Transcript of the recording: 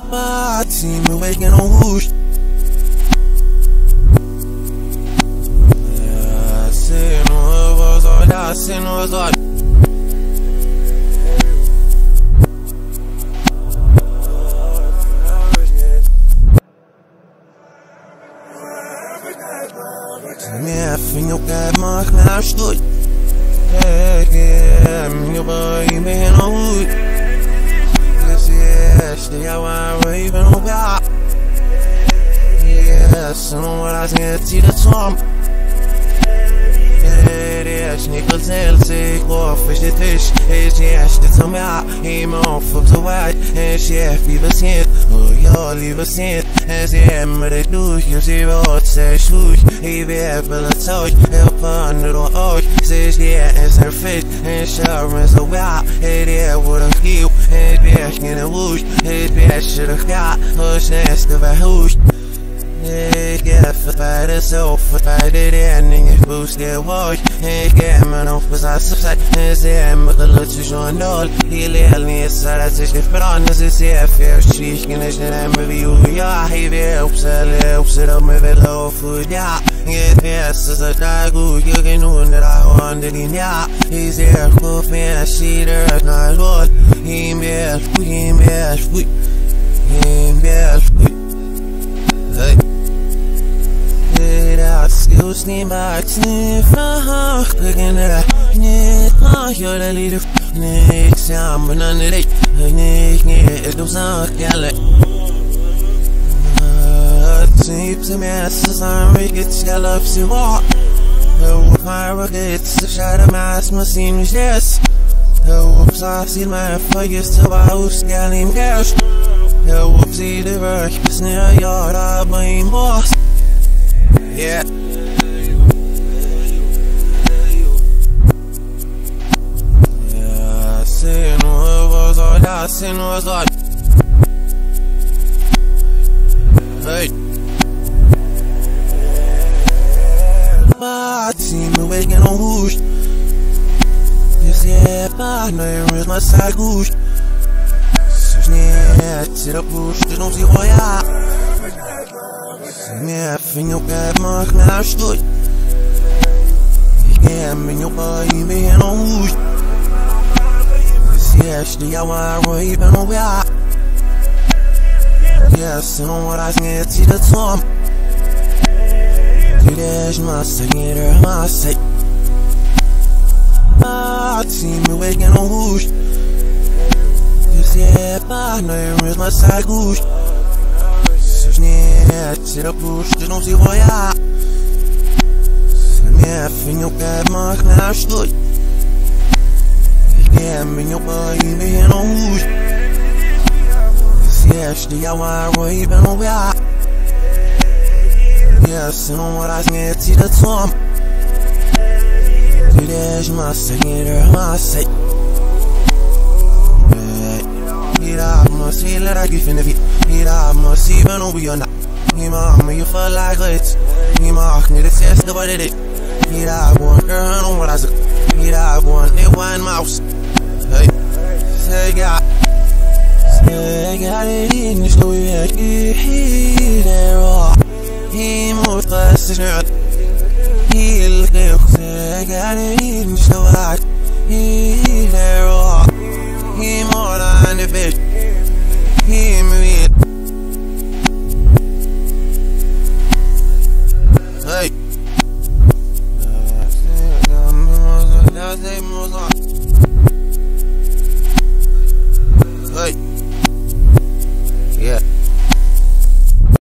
See me waking on whoosh. I say no was all I say no was all. Me fin eu quero mais me ajude. Me boy me no hood. Stay out while we're even on back. Yes, I know what I can see the tom. Yes, nickel tail, say, go fish the fish. Yes, the tom out, aim off of the white. And chef, leave us in. Oh, y'all leave us in. As the hammer they do, you see what say, swoosh. He be able to touch, help under the ocean. Says, yeah, it's her fish. And shower so wild. Hey, there, what a heel. Hey, back in a whoosh. Hey, back should have got. Hush, nest of a whoosh. Hey, get for by the soul, for by the ending, if boost their wash. Hey, get man off, was I subside. Hey, say, I'm a little too short, all. He lay me aside, I say, but on as I say, I feel streak, and it's that I'm with you. Yeah, he helps, it up with a low food, yeah. Get past as a dog, you can know that I wanted in, yeah. He's there, go fan, see the not all. He mess, hey. Excuse me, my team, cooking it up. You're the leader. Next time, but none of it. It goes on, yellow. Tips and masses, I'm wicked, yellow, see what? The fire gets the shot of mass, my scene is yes. Whoops, I see my focus to my house, getting cash. Whoopsie, the work is near yard, I blame boss. Yeah. Yeah, I say no was all I say no was all. Hey. See me waking on whoosh. Yes, yeah, I know you read my side whoosh. C'est la bouche de nos royaux. Mais fin eu quero mais me ajude. Yeah, me eu boy me no hood. Yes, the hour we even know we are. Yes, I know what I can see the tom. Today's my second, my sick. See me waking on whoosh. Yeah, I know you read my side whoosh. C'est la bouche de nos royaux. Mais fin eu quero mais me ajude. Yeah, me eu boy me no hood. Yes, the hour we even know we are. Yes, I know what I can see the tom. Today's my second, my sick. Must see let I give in the beat. Must see even over your night. You feel like it. Need the test about it. One girl on what I said. One it one mouse. Hey, say God. Say God it in the story. There are. He moved fast as nerd. He looked there. Say God it in the story. There are. He more than the fish.